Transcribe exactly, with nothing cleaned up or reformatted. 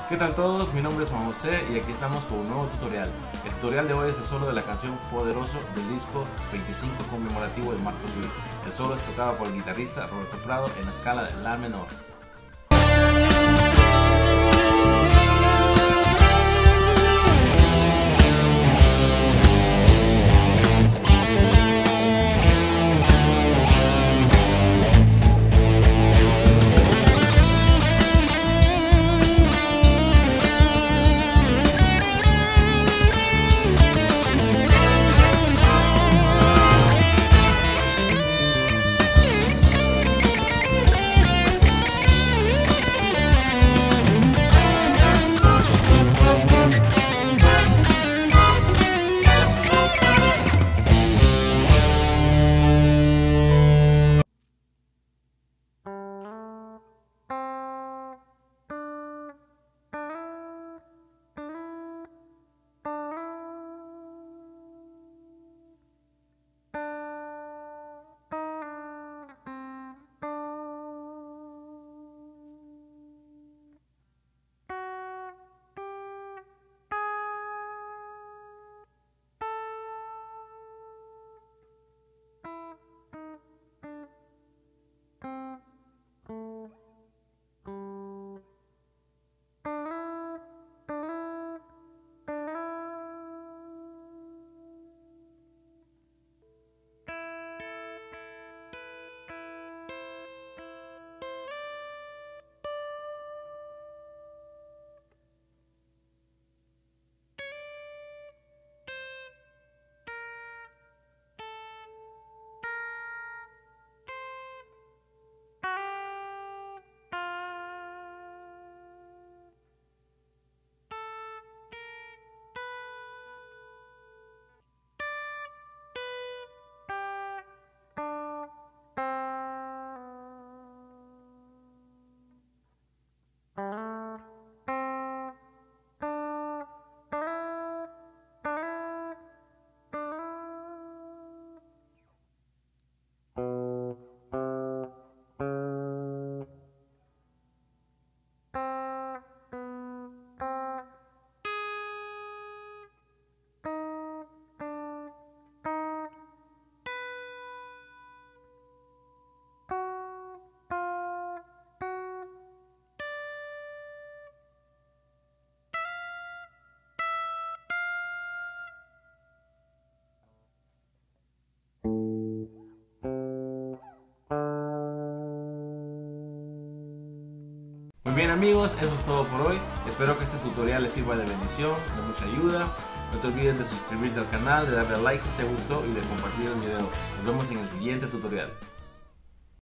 ¿Qué tal todos? Mi nombre es Juan José y aquí estamos con un nuevo tutorial. El tutorial de hoy es el solo de la canción Poderoso del disco veinticinco conmemorativo de Marcos Witt. El solo es tocado por el guitarrista Roberto Prado en la escala de La menor. Muy bien amigos, eso es todo por hoy. Espero que este tutorial les sirva de bendición, de mucha ayuda. No te olvides de suscribirte al canal, de darle a like si te gustó y de compartir el video. Nos vemos en el siguiente tutorial.